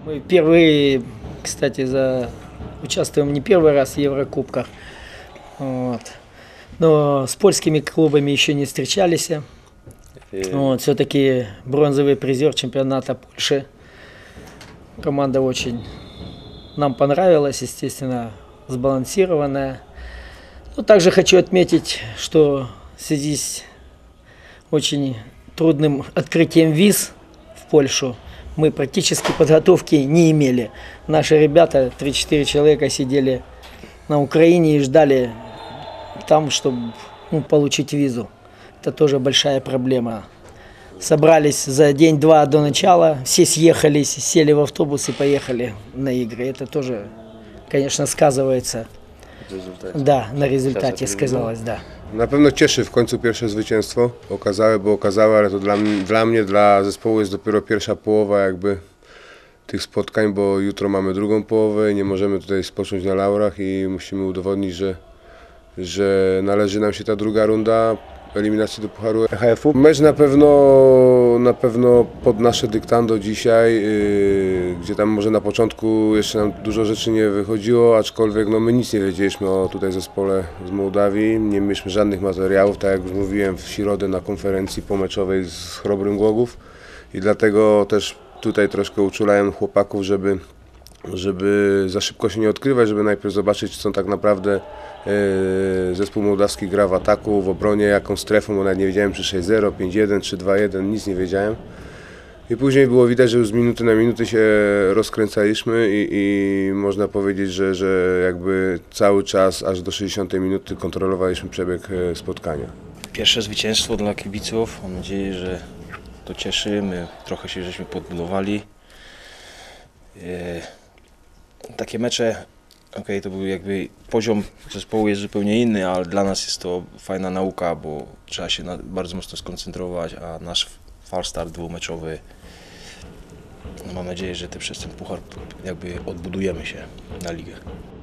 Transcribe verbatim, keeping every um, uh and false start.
Мы впервые, кстати, за... участвуем не первый раз в Еврокубках. Вот. Но с польскими клубами еще не встречались. Вот. Все-таки бронзовый призер чемпионата Польши. Команда очень нам понравилась, естественно, сбалансированная. Но также хочу отметить, что в связи с очень трудным открытием виз в Польшу мы практически подготовки не имели. Наши ребята, три-четыре человека, сидели на Украине и ждали там, чтобы ну, получить визу. Это тоже большая проблема. Собрались за день-два до начала, все съехались, сели в автобус и поехали на игры. Это тоже, конечно, сказывается. Да, na rezultacie сказалось, да. Na pewno cieszy w końcu pierwsze zwycięstwo, okazałe, bo okazałe, ale to dla, dla mnie, dla zespołu jest dopiero pierwsza połowa jakby tych spotkań, bo jutro mamy drugą połowę i nie możemy tutaj spocząć na laurach i musimy udowodnić, że, że należy nam się ta druga runda eliminacji do Pucharu E H F-u. Mecz na pewno, na pewno pod nasze dyktando dzisiaj, yy, gdzie tam może na początku jeszcze nam dużo rzeczy nie wychodziło, aczkolwiek no, my nic nie wiedzieliśmy o tutaj zespole z Mołdawii, nie mieliśmy żadnych materiałów, tak jak już mówiłem w środę na konferencji pomeczowej z Chrobrym Głogów i dlatego też tutaj troszkę uczulałem chłopaków, żeby żeby za szybko się nie odkrywać, żeby najpierw zobaczyć, co tak naprawdę e, zespół mołdawski gra w ataku, w obronie, jaką strefą, bo nawet nie wiedziałem czy sześć zero, pięć jeden, trzy dwa jeden, nic nie wiedziałem. I później było widać, że już z minuty na minutę się rozkręcaliśmy i, i można powiedzieć, że, że jakby cały czas, aż do sześćdziesiątej minuty kontrolowaliśmy przebieg spotkania. Pierwsze zwycięstwo dla kibiców, mam nadzieję, że to cieszy, my trochę się żeśmy podbudowali. Takie mecze, okay, to był jakby poziom zespołu jest zupełnie inny, ale dla nas jest to fajna nauka, bo trzeba się na, bardzo mocno skoncentrować, a nasz falstart dwumeczowy, no mam nadzieję, że te przez ten puchar jakby odbudujemy się na ligę.